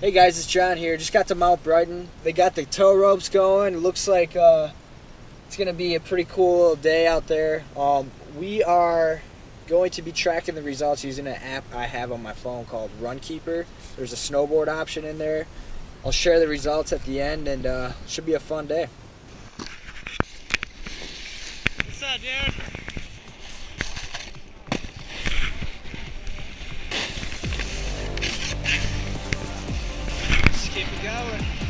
Hey guys, it's John here. Just got to Mount Brighton. They got the tow ropes going. It looks like it's going to be a pretty cool day out there. We are going to be tracking the results using an app I have on my phone called RunKeeper. There's a snowboard option in there. I'll share the results at the end, and it should be a fun day. What's up, dude? Keep it going.